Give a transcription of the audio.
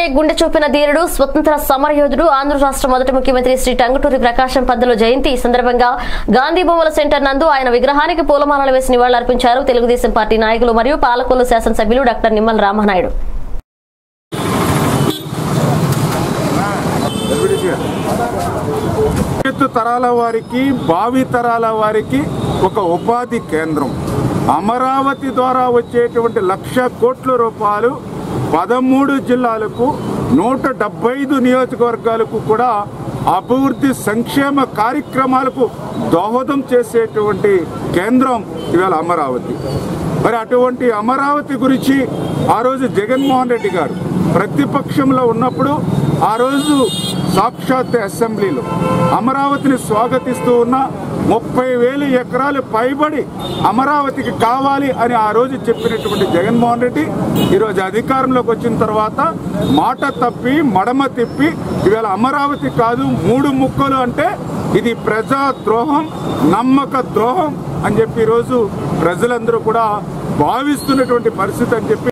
గుండె చూపిన ధీరుడు స్వతంత్ర సమరయోధుడు ఆంధ్ర రాష్ట్ర మొదటి ముఖ్యమంత్రి శ్రీ టంగుటూరి ప్రకాశం పంతులు జయంతి సందర్భంగా గాంధీ బొమ్మల సెంటర్ నందు ఆయన విగ్రహానికి పూలమాలలు వేసి నివాళులర్పించారు తెలుగుదేశం పార్టీ నాయకులు మరియు పాలకొల్లు శాసనసభ్యులు డాక్టర్ నిమ్మల రామనాయుడు. తరాల వారికి భావి తరాల వారికి ఒక ఉపాధి కేంద్రం అమరావతి ద్వారా వచ్చేటువంటి 1,00,000 కోట్ల రూపాయలు 13 జిల్లాలకు 175 నియోజకవర్గాలకు కూడా అభివృద్ధి సంక్షేమ కార్యక్రమాలకు దోహదం చేసేటువంటి కేంద్రం ఇవాళ అమరావతి. మరి అటువంటి అమరావతి గురించి ఆ రోజు జగన్మోహన్ రెడ్డి గారు ప్రతిపక్షంలో ఉన్నప్పుడు ఆ రోజు సాక్షాత్ అసెంబ్లీలో అమరావతిని స్వాగతిస్తూ ఉన్న 30,000 ఎకరాలు పైబడి అమరావతికి కావాలి అని ఆ రోజు చెప్పినటువంటి జగన్మోహన్ రెడ్డి ఈరోజు అధికారంలోకి వచ్చిన తర్వాత మాట తప్పి మడమ తిప్పి ఇవాళ అమరావతి కాదు 3 ముక్కలు అంటే ఇది ప్రజా ద్రోహం, నమ్మక ద్రోహం అని చెప్పి ఈరోజు ప్రజలందరూ కూడా భావిస్తున్నటువంటి పరిస్థితి అని చెప్పి